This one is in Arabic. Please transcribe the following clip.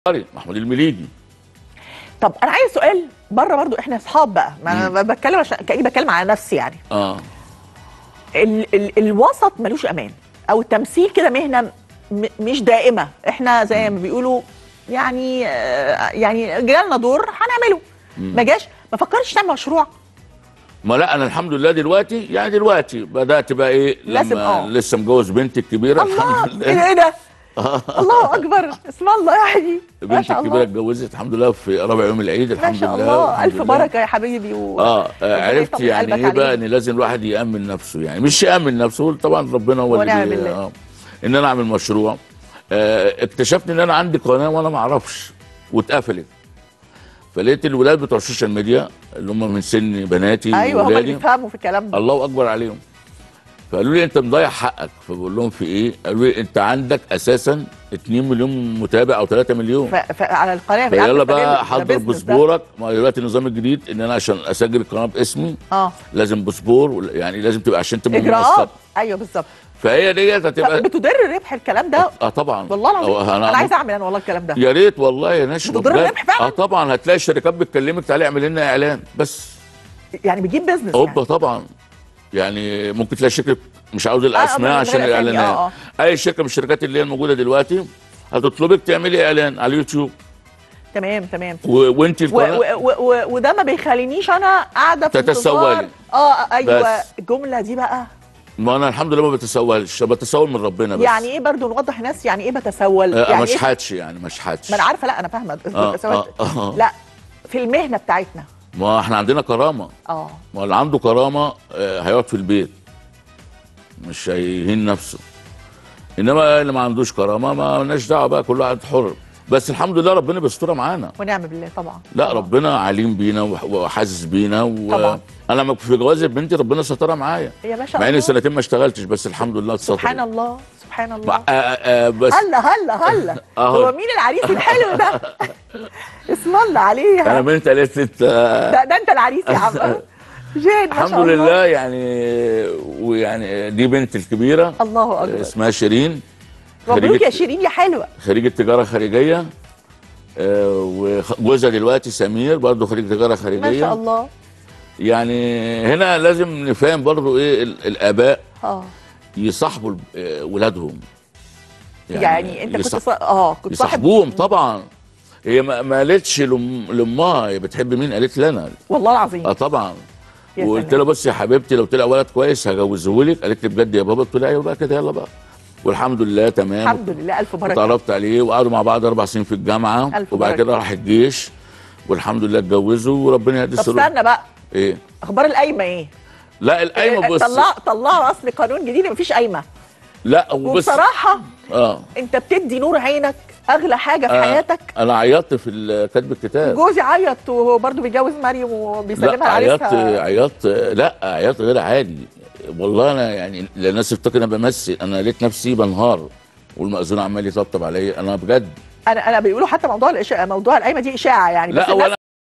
محمود المليجي. طب انا عايز سؤال بره برضو، احنا اصحاب بقى، ما انا بتكلم عشان كاني بتكلم على نفسي يعني. الوسط ملوش امان، او التمثيل كده مهنه مش دائمه، احنا زي ما بيقولوا يعني جالنا دور هنعمله، ما جاش ما فكرش تعمل مشروع؟ ما لا انا الحمد لله دلوقتي بدات بقى ايه لما لسه مجوز بنتي الكبيره. الحمد لله. ايه ده؟ الله اكبر، اسم الله يعني. بنتي الكبيره اتجوزت الحمد لله في رابع يوم العيد الحمد لله. ما شاء الله، الف بركه يا حبيبي. عرفت يعني ايه بقى ان لازم الواحد يامن نفسه، يعني مش يامن نفسه طبعا، ربنا هو اللي ان انا اعمل مشروع. اكتشفت ان انا عندي قناه وانا ما اعرفش واتقفلت، فلقيت الولاد بتوع السوشيال ميديا اللي هم من سن بناتي ايوه هم اللي بيفهموا في الكلام ده، الله اكبر عليهم، فقالوا لي انت مضيع حقك. فبقول لهم في ايه؟ قالوا لي انت عندك اساسا 2 مليون متابع او 3 مليون على القناه، فيلا بقى حضر باسبورك. ما دلوقتي النظام الجديد ان انا عشان اسجل القناه باسمي لازم باسبور، يعني لازم تبقى عشان تبقى اجراءات. ايوه بالظبط. فهي ديت هتبقى بتدر ربح الكلام ده. طبعا والله العظيم انا عايز اعمل انا والله الكلام ده. يا ريت والله يا نشوى بتدر ربح فعلا. طبعا هتلاقي الشركات بتكلمك تعالي اعمل لنا اعلان بس، يعني بتجيب بيزنس يعني. طبعا يعني ممكن تلاقي شركه مش عاوز الاسماء عشان الاعلانات. اي شركه من الشركات اللي هي الموجوده دلوقتي هتطلبك تعملي اعلان على اليوتيوب. تمام تمام. وانت وده ما بيخلينيش انا قاعده في تتسولي. ايوه الجمله دي بقى. ما انا الحمد لله ما بتسولش، بتسول من ربنا بس. يعني ايه برضو نوضح الناس يعني ايه بتسول؟ يعني مش حاتش يعني مش حاتش. ما انا عارفه، لا انا فاهمه لا في المهنه بتاعتنا. ما احنا عندنا كرامه. ما اللي عنده كرامه هيقعد في البيت مش هيهين نفسه، انما اللي ما عندوش كرامه ما لناش دعوه بقى، كل واحد حر. بس الحمد لله ربنا بيسترها معانا ونعم بالله طبعا. لا طبعا. ربنا عليم بينا وحاسس بينا طبعا. انا في جواز بنتي ربنا سترها معايا يا ما شاء الله، مع اني سنتين ما اشتغلتش بس الحمد لله اتستر. سبحان الله سبحان الله. بس هلا هو مين العريس الحلو ده؟ اسم الله عليه. انا بنت قالت لي ده انت العريس يا عم. جين الحمد لله يعني. ويعني دي بنتي الكبيره الله اكبر اسمها شيرين. مبروك يا شيرين يا حلوه. خريجه تجاره خارجيه. وجوزها دلوقتي سمير برضه خريج تجاره خارجيه ما شاء الله. يعني هنا لازم نفهم برضه ايه الاباء يصاحبوا ولادهم. يعني انت كنت كنت يصاحبوهم طبعا. هي ما قالتش لامها هي بتحب مين، قالت لي انا والله العظيم. طبعا. وقلت لها بصي يا حبيبتي لو طلع ولد كويس هجوزه لك. قالت لي بجد يا بابا؟ قلت لها ايوه بقى كده يلا بقى. والحمد لله تمام الحمد لله الف بركه. اتعرفت عليه وقعدوا مع بعض 4 سنين في الجامعه وبعد كده راح الجيش والحمد لله اتجوزوا وربنا يهدي السرور. طب استنى بقى، ايه اخبار القايمه ايه؟ لا القايمه بص طلعوا اصل قانون جديد مفيش قايمه. لا وبصراحه انت بتدي نور عينك اغلى حاجه في حياتك. انا عيطت في كتب الكتاب. جوزي عيط وهو برضه بيتجوز مريم وبيسلمها لعريسها. عيطت غير عادي والله. انا يعني الناس تفتكر انا بمثل، انا لقيت نفسي بنهار والمأذون عمال يطبطب عليا انا بجد. انا بيقولوا حتى موضوع القايمه دي اشاعه يعني. لا